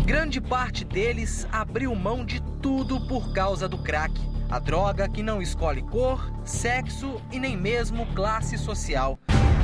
Grande parte deles abriu mão de tudo por causa do crack. A droga que não escolhe cor, sexo e nem mesmo classe social.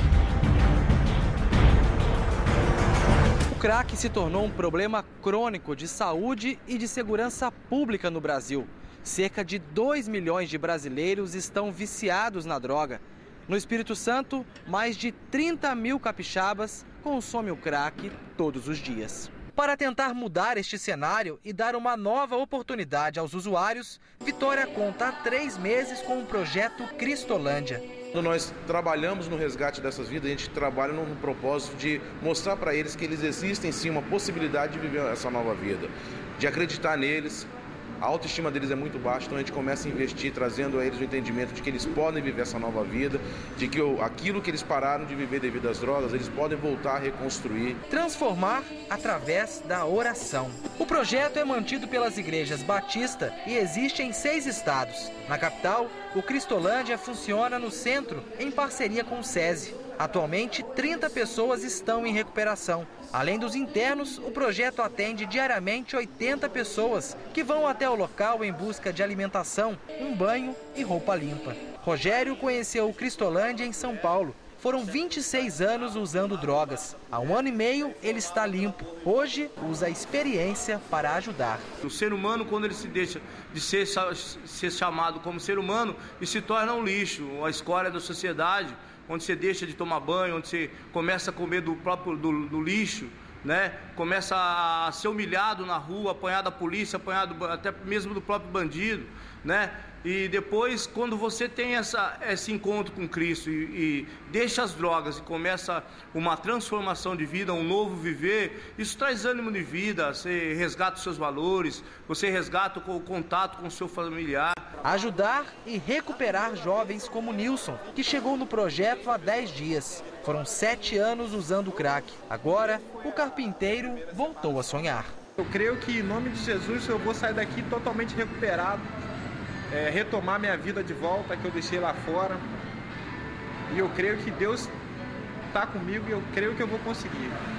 O crack se tornou um problema crônico de saúde e de segurança pública no Brasil. Cerca de 2 milhões de brasileiros estão viciados na droga. No Espírito Santo, mais de 30 mil capixabas consomem o crack todos os dias. Para tentar mudar este cenário e dar uma nova oportunidade aos usuários, Vitória conta há 3 meses com o projeto Cristolândia. Quando nós trabalhamos no resgate dessas vidas, a gente trabalha no propósito de mostrar para eles que eles existem sim uma possibilidade de viver essa nova vida, de acreditar neles. A autoestima deles é muito baixa, então a gente começa a investir, trazendo a eles o entendimento de que eles podem viver essa nova vida, de que aquilo que eles pararam de viver devido às drogas, eles podem voltar a reconstruir. Transformar através da oração. O projeto é mantido pelas igrejas Batista e existe em 6 estados. Na capital, o Cristolândia funciona no centro, em parceria com o SESI. Atualmente, 30 pessoas estão em recuperação. Além dos internos, o projeto atende diariamente 80 pessoas que vão até o local em busca de alimentação, um banho e roupa limpa. Rogério conheceu o Cristolândia em São Paulo. Foram 26 anos usando drogas. Há 1 ano e meio ele está limpo. Hoje usa a experiência para ajudar. O ser humano, quando ele se deixa de ser chamado como ser humano e se torna um lixo, a escória da sociedade, onde você deixa de tomar banho, onde você começa a comer do lixo, né? Começa a ser humilhado na rua, apanhado da polícia, apanhado até mesmo do próprio bandido, né? E depois, quando você tem esse encontro com Cristo e deixa as drogas e começa uma transformação de vida, um novo viver, isso traz ânimo de vida, você resgata os seus valores, você resgata o contato com o seu familiar. Ajudar e recuperar jovens como Nilson, que chegou no projeto há 10 dias. Foram 7 anos usando crack. Agora, o carpinteiro voltou a sonhar. Eu creio que, em nome de Jesus, eu vou sair daqui totalmente recuperado. Retomar minha vida de volta, que eu deixei lá fora. E eu creio que Deus está comigo e eu creio que eu vou conseguir.